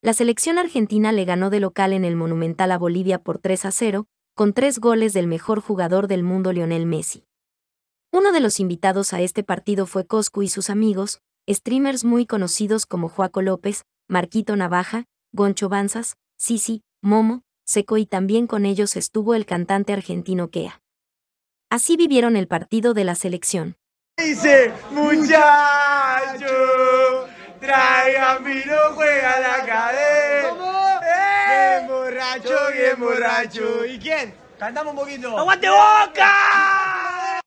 La selección argentina le ganó de local en el Monumental a Bolivia por 3-0, con 3 goles del mejor jugador del mundo Lionel Messi. Uno de los invitados a este partido fue Coscu y sus amigos, streamers muy conocidos como Juaco López, Marquito Navaja, Goncho Banzas, Sisi, Momo, Seco, y también con ellos estuvo el cantante argentino Kea. Así vivieron el partido de la selección. Dice, muchacho, traigan vino, juega la cadena. Bien borracho, bien borracho. ¿Y quién? Cantamos un poquito. ¡Aguante Boca!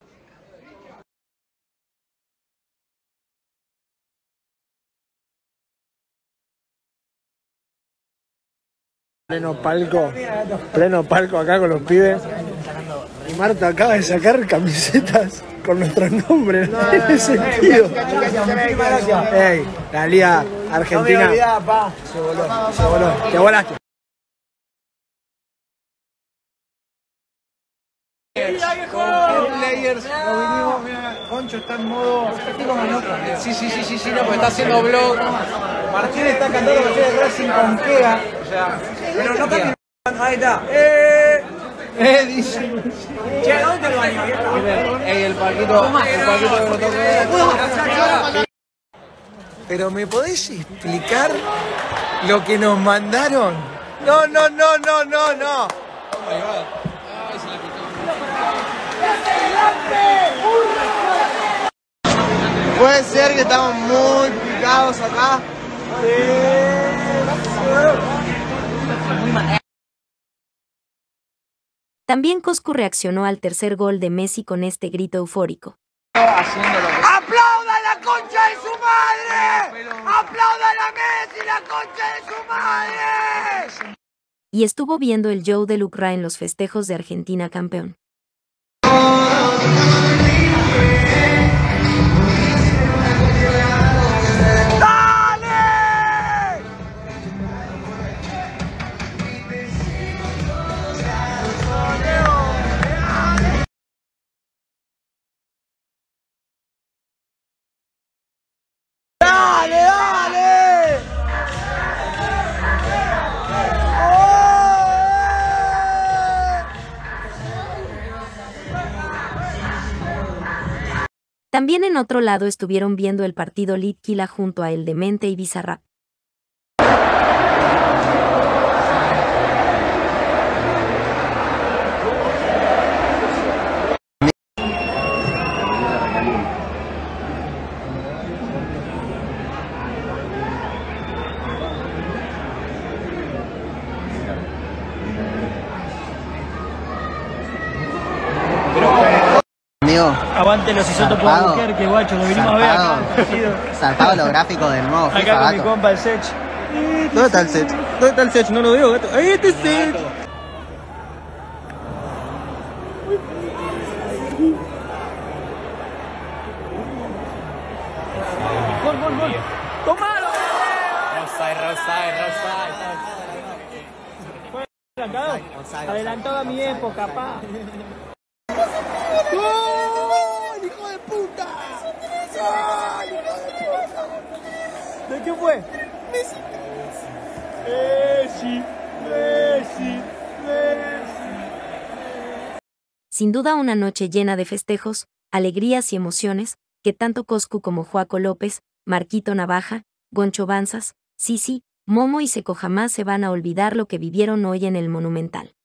Pleno palco acá con los pibes. Y Marta acaba de sacar camisetas con nuestros nombres. No tiene sentido. Ey, la Liga Argentina. No me olvidaba, pa. Se voló. Te volaste. Players, lo vinimos, mira, Concho está en modo. Sí, no, porque está haciendo vlog. Martín está cantando canciones de Racing con Kea. O sea, pero no cambia. Ahí está. Dice. Che, ¿dónde está el baño? Ey, el Paquito que lo toque. Pero ¿me podés explicar lo que nos mandaron? No. Oh my God. Puede ser que estamos muy picados acá. También Coscu reaccionó al tercer gol de Messi con este grito eufórico. ¡Aplaudan la concha de su madre! ¡Aplaudan a Messi, la concha de su madre! Y estuvo viendo el show de Lucra en los festejos de Argentina campeón. También en otro lado estuvieron viendo el partido Litquila junto a El Demente y Bizarrap. Aguante los isótopos de mujer, que guacho, lo vinimos a ver acá. Zarpado los gráficos del nuevo FIFA, acá con mi gato. compa el Sech. ¿Dónde está el Sech? ¿Dónde está el Sech? No lo veo, gato. ¡Ahí está el Sech! Gol. ¡Tomalo! Rosario. Adelantado a mi época, pa. ¡Gol, hijo de puta! ¡Gol, hijo de puta! ¿De quién fue? Messi. Sin duda una noche llena de festejos, alegrías y emociones, que tanto Coscu como Juaco López, Marquito Navaja, Goncho Banzas, Sisi, Momo y Seco jamás se van a olvidar lo que vivieron hoy en el Monumental.